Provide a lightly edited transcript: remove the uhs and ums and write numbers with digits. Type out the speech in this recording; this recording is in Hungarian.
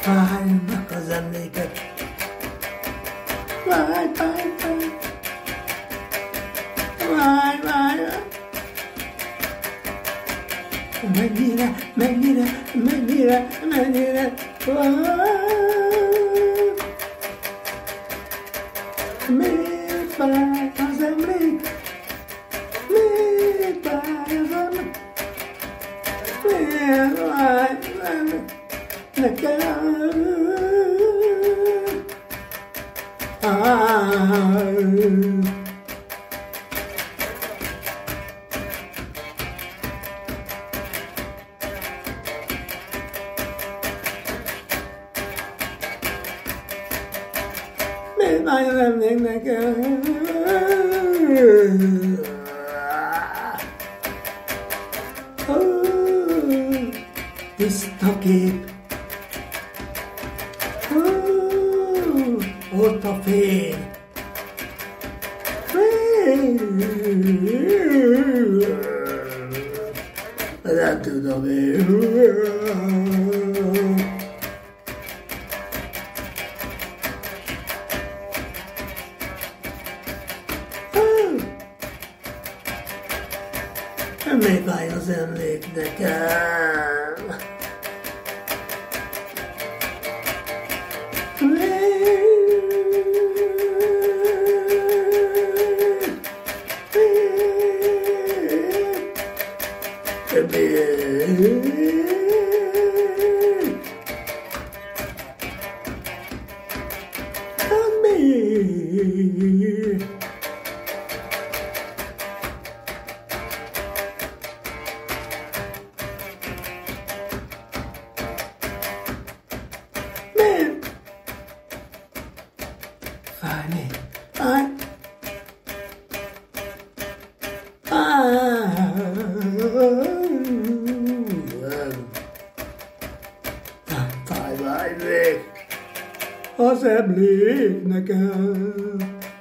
Fájnak az emlékek. Fáj, fáj, fáj. Fáj, fáj. Mennyire, mennyire, mennyire, mennyire fáj. Miért fáj az emlék? Miért fáj az emlék? Miért fáj az emlék? Nekem miért fáj az emlék nekem? Tiszta kép. Ott a fény. Nem tudom én. Miért fáj az emlék nekem? Az emlék nekem.